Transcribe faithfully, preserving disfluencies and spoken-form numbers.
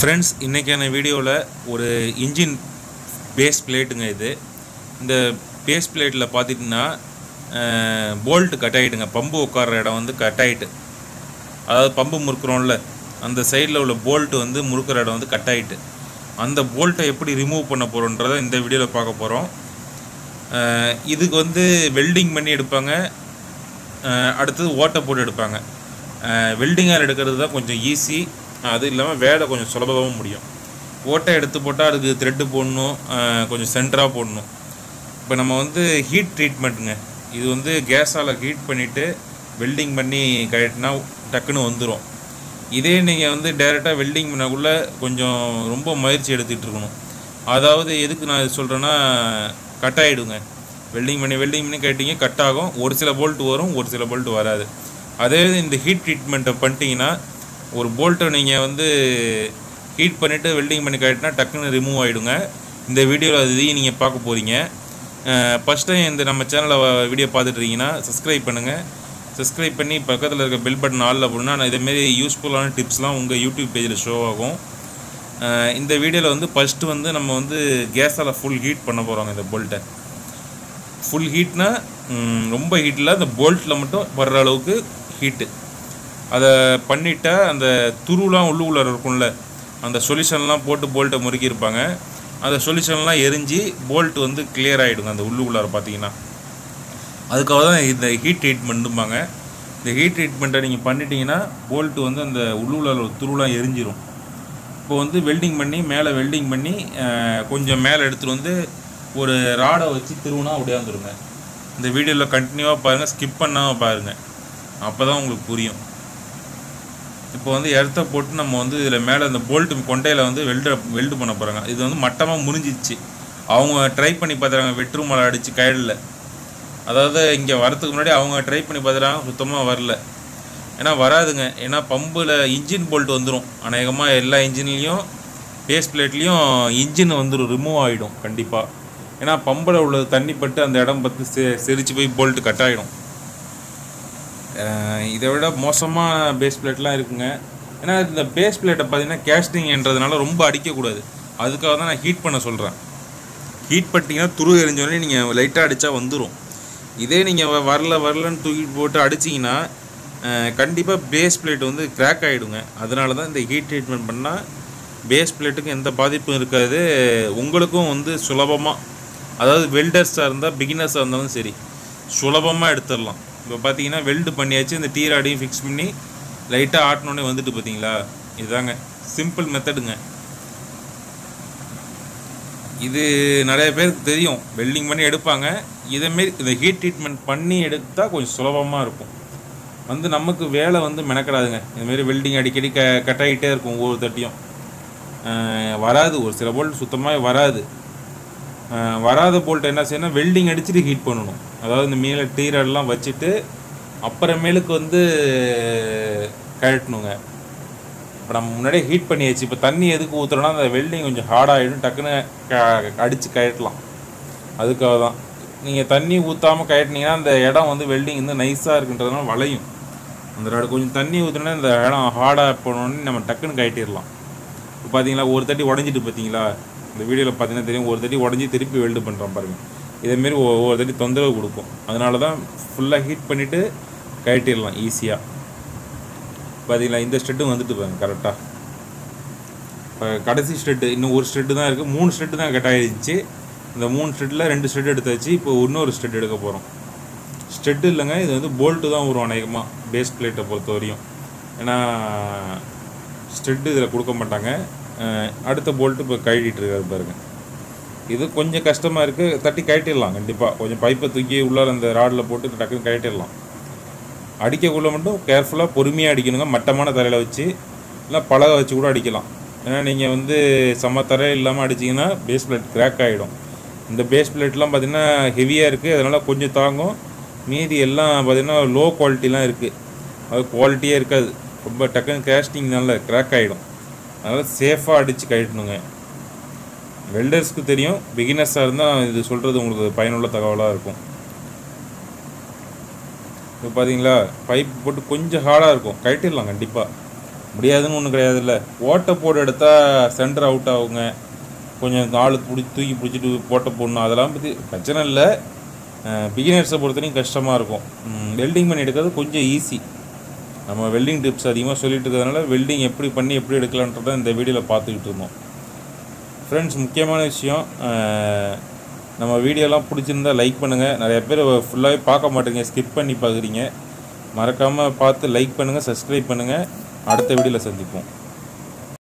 Friends इन्नैक्काன வீடியோல ஒரு engine base பிளேட்டுங்க இது இந்த பேஸ் பிளேட்ல பாத்தீங்கன்னா போல்ட் கட் ஆயிடுங்க பம்பு உட்கார்ற இடம் வந்து கட் ஆயிட்டு அதாவது பம்பு முறுக்குறோம்ல அந்த சைடுல உள்ள போல்ட் வந்து முறுக்குற இடம் வந்து கட் ஆயிட்டு அந்த போல்ட்டை எப்படி ரிமூவ் பண்ண போறோம்ன்றத இந்த வீடியோல பார்க்க போறோம் இதுக்கு வந்து வெல்டிங் பண்ணி எடுப்பாங்க அடுத்து ஓட்டை போட்டு எடுப்பாங்க வெல்டிங்கால எடுக்கிறது தான் கொஞ்சம் ஈஸி அது இல்லாம வேலை கொஞ்சம் சுலபமா முடியும் ஓட்டை எடுத்து போட்டா அதுக்கு த்ரெட் போடணும் கொஞ்சம் சென்டரா போடணும் இப்போ நம்ம வந்து ஹீட் ட்ரீட்மென்ட்ங்க இது வந்து கேஸால ஹீட் பண்ணிட்டு வெல்டிங் பண்ணி கரெக்ட்டா டக்குன்னு வந்துரும் இதே நீங்க வந்து டைரக்டா வெல்டிங் பண்ணக்குள்ள கொஞ்சம் ரொம்ப முயற்சி எடுத்துட்டு இருக்கணும் அதாவது எதுக்கு நான் இது சொல்றேன்னா கட் ஆயிடுங்க வெல்டிங் பண்ணி வெல்டிங் பண்ணி கட்டிங்க கட் ஆகும் ஒரு சில போல்ட் வரும் ஒரு சில போல்ட் வராது அதே இந்த ஹீட் ட்ரீட்மென்ட் பண்ணிட்டீங்கன்னா ஒரு போல்ட்டை நீங்க வந்து ஹீட் பண்ணிட்டு வெல்டிங் பண்ணி கட்டினா டக்குன்னு ரிமூவ் ஆயிடுங்க இந்த வீடியோல அதையும் நீங்க பார்க்க போறீங்க ஃபர்ஸ்ட் டைம் இந்த நம்ம சேனலை வீடியோ பார்த்துட்டு இருக்கீங்கன்னா சப்ஸ்கிரைப் பண்ணுங்க சப்ஸ்கிரைப் பண்ணி பக்கத்துல இருக்க பெல் பட்டன் ஆல்ல போடுனா நான் இதே மாதிரி யூஸ்ஃபுல்லான டிப்ஸ்லாம் உங்க யூடியூப் பேஜ்ல ஷோ ஆகும் இந்த வீடியோல வந்து ஃபர்ஸ்ட் வந்து நம்ம வந்து கேஸால ஃபுல் ஹீட் பண்ண போறோம் இந்த போல்ட்டை ஃபுல் ஹீட்னா ரொம்ப ஹீட்ல அந்த போல்ட்ல மட்டும் வர்ற அளவுக்கு ஹீட் அத பண்ணிட்டா அந்த துருலாம் உள்ளுக்குள்ள இருக்கும்ல அந்த சொல்யூஷன்லாம் போட்டு போல்ட்டை முறுக்கி இருப்பாங்க அந்த சொல்யூஷன்லாம் எரிஞ்சி போல்ட் வந்து கிளியர் ஆயிடுங்க அந்த உள்ளுக்குள்ள பாத்தீங்கன்னா அதுக்காக தான் இந்த ஹீட் ட்ரீட்மென்ட்பாங்க இந்த ஹீட் ட்ரீட்மென்ட்டை நீங்க பண்ணிட்டீங்கன்னா போல்ட் வந்து அந்த உள்ளுக்குள்ள துருலாம் எரிஞ்சிரும் இப்போ வந்து வெல்டிங் பண்ணி மேலே வெல்டிங் பண்ணி கொஞ்சம் மேலே எடுத்துட்டு வந்து ஒரு ராடை வச்சு திருவுனா அப்படியே வந்துருங்க இந்த வீடியோல கண்டினியூவா பாருங்க ஸ்கிப் பண்ணாம பாருங்க அப்பதான் உங்களுக்கு புரியும் இப்போ வந்து எர்த்த போட்டு நம்ம வந்து இதுல மேலே அந்த போல்ட் கொண்டையில வந்து வெல்ட் வெல்ட் பண்ண போறாங்க இது வந்து மட்டமா முறிஞ்சிச்சு அவங்க ட்ரை பண்ணி பார்த்தாங்க வெற்றுமலை அடிச்சு கையில அதாவது இங்க வரதுக்கு முன்னாடி அவங்க ட்ரை பண்ணி பார்த்தாங்க சுத்தமா வரல ஏனா வராதுங்க ஏனா பம்புல இன்ஜின் போல்ட் வந்துரும் அநேகமா எல்லா இன்ஜின்லயும் பேஸ் பிளேட்லயும் இன்ஜின் வந்துரும் ரிமூவ் ஆயிடும் கண்டிப்பா ஏனா பம்புல உள்ள தண்ணி பட்டு அந்த இடம் பத்தி செரிச்சு போய் போல்ட் கட் ஆயிடும் இதை விட மோசமா பேஸ் பிளேட்லாம் இருக்குங்க ஏனா இந்த பேஸ் பிளேட்டை பாத்தீங்கன்னா கேஸ்டிங்ன்றதுனால ரொம்ப அடிக்க கூடாது அதுக்காக தான் நான் ஹீட் பண்ண சொல்றேன் ஹீட் பண்ணிட்டீங்கன்னா துரு எரிஞ்சோனே நீங்க லைட்டா அடிச்சா வந்துரும் இதே நீங்க வரல வரலன்னு தூக்கி போட்டு அடிச்சீங்கன்னா கண்டிப்பா பேஸ் பிளேட் வந்து கிராக் ஆயிடுங்க அதனால தான் இந்த ஹீட் ட்ரீட்மென்ட் பண்ணா பேஸ் பிளேட்டுக்கு எந்த பாதிப்பும் இருக்காது உங்களுக்கும் வந்து சுலபமா அதாவது வெல்டர்ஸா இருந்தா பிகினர்ஸா இருந்தாலும் சரி சுலபமா எடுத்துறலாம் இப்போ பாத்தீங்கன்னா வெல்ட் பண்ணியாச்சு இந்த டீ ராடையும் ஃபிக்ஸ் பண்ணி லைட்டா ஆட்டனோனே வந்துட்டு பாத்தீங்களா இதாங்க சிம்பிள் மெத்தடுங்க இது நிறைய பேருக்கு தெரியும் வெல்டிங் பண்ணி எடுப்பாங்க இதே மாதிரி இந்த ஹீட் ட்ரீட்மென்ட் பண்ணி எடுத்தா கொஞ்சம் சுலபமா இருக்கும் வந்து நமக்கு வேலை வந்து மெனக்கடாதுங்க இந்த மாதிரி வெல்டிங் அடிக்கடி கட் ஆகிட்டே இருக்கும் ஒவ்வொரு தட்டியும் வராது ஒரு சில போல்ட் சுத்தமாவே வராது வராத போல்ட் என்ன செய்யணும் வெல்டிங் அடிச்சிட்டு ஹீட் பண்ணனும் அதாவது இந்த மேல டீ ராட்லாம் வச்சிட்டு அப்புறமேலுக்கு வந்து கழட்டணுங்க இப்போ நம்ம முன்னாடியே ஹீட் பண்ணியாச்சு இப்போ தண்ணி எதுக்கு ஊத்துறோம்னா அந்த வெல்டிங் கொஞ்சம் ஹார்ட் ஆயிடும் டக்குன்னு அடிச்சு கழட்டலாம் அதுக்காக தான் நீங்க தண்ணி ஊத்தாம கழட்டினீங்கன்னா அந்த இடம் வந்து வெல்டிங் வந்து நைஸா இருக்குன்றதுனால வளையும் அந்த ராட் கொஞ்சம் தண்ணி ஊத்துனா இந்த இடம் ஹார்டா போனோனே நம்ம டக்குன்னு கழட்டிடலாம் இப்போ பாத்தீங்களா ஒரு தட்டி உடைஞ்சிட்டு பாத்தீங்களா இந்த வீடியோல பாத்தீங்கன்னா தெரியும் ஒரு தட்டி உடைஞ்சி திருப்பி வெல்ட் பண்றோம் பாருங்க இதே மாதிரி ஒவ்வொரு தட்டி தொந்தரவு கொடுக்கும் அதனால தான் ஃபுல்லா ஹீட் பண்ணிட்டு கழட்டிடலாம் ஈஸியா பாத்தீங்களா இந்த ஸ்ட்ரெட்டும் வந்துட்டு பாருங்க கரெக்ட்டா கடைசி ஸ்ட்ரெட் இன்னும் ஒரு ஸ்ட்ரெட் தான் இருக்கு மூணு ஸ்ட்ரெட் தான் கட் ஆயிடுச்சு இந்த மூணு ஸ்ட்ரெட்ல ரெண்டு ஸ்ட்ரெட் எடுத்தாச்சு இப்போ இன்னொரு ஸ்ட்ரெட் எடுக்க போறோம் ஸ்ட்ரெட் இல்லங்க இது வந்து போல்ட் தான் வரும் அநேகமா பேஸ் பிளேட்டை பொறுத்தவரையும் ஏனா ஸ்ட்ரெட் இதுல கொடுக்க மாட்டாங்க அடுத்த போல்ட் இப்போ கழட்டிட்டு இருக்காரு பாருங்க இது கொஞ்சம் கஷ்டமா இருக்கு தட்டி கழட்டிடலாம் கண்டிப்பா கொஞ்சம் பைப்பை தூக்கி உள்ள அந்த ராட்ல போட்டு டக்குன்னு கழட்டிடலாம் அடிக்கக்குள்ள மட்டும் கேர்ஃபுல்லா பொறுமையா அடிக்கணுங்க மட்டமான தரையில வச்சு இல்ல பலகை வச்சு கூட அடிக்கலாம் ஏன்னா நீங்க வந்து சம தரை இல்லாம அடிச்சீங்கன்னா பேஸ் பிளேட் கிராக் ஆயிடும் இந்த பேஸ் பிளேட்லாம் பாத்தீங்கன்னா ஹெவியா இருக்கு அதனால கொஞ்சம் தாங்கும் மீதி எல்லாம் பாத்தீங்கன்னா லோ குவாலிட்டிலாம் இருக்கு அது குவாலிட்டியே இருக்காது ரொம்ப டக்குன்னு கேஸ்டிங்னால கிராக் ஆயிடும் அதனால சேஃபா அடிச்சு கழட்டணுங்க வெல்டர்ஸ்க்கு தெரியும் பிகினர்ஸா இருந்தா இது சொல்றது உங்களுக்கு பயனுள்ள தகவலா இருக்கும் இப்போ பாத்தீங்களா பைப் போட்டு கொஞ்சம் ஹார்டா இருக்கும் கழட்டிடலாம் கண்டிப்பா முடியாதுன்னு ஒன்றும் கிடையாதுல்ல. ஓட்டை போட்டு எடுத்தால் சென்டர் அவுட் ஆகுங்க. கொஞ்சம் ஆளு பிடிச்சி தூக்கி பிடிச்சிட்டு போட்டை போடணும், அதெல்லாம் பற்றி பிரச்சனை இல்லை. பிகினர்ஸை பொறுத்தவரைக்கும் கஷ்டமாக இருக்கும். வெல்டிங் பண்ணி எடுக்கிறது கொஞ்சம் ஈஸி. நம்ம வெல்டிங் டிப்ஸ் அதிகமாக சொல்லிட்டு இருக்கிறதுனால வெல்டிங் எப்படி பண்ணி எப்படி எடுக்கலான்றதை இந்த வீடியோவில் பார்த்துக்கிட்டு இருந்தோம். ஃப்ரெண்ட்ஸ், முக்கியமான விஷயம், நம்ம வீடியோலாம் பிடிச்சிருந்தால் லைக் பண்ணுங்கள். நிறைய பேர் ஃபுல்லாகவே பார்க்க மாட்டேங்க, ஸ்கிப் பண்ணி பார்க்குறீங்க. மறக்காமல் பார்த்து லைக் பண்ணுங்கள், சப்ஸ்கிரைப் பண்ணுங்கள். அடுத்த வீடியோவில் சந்திப்போம்.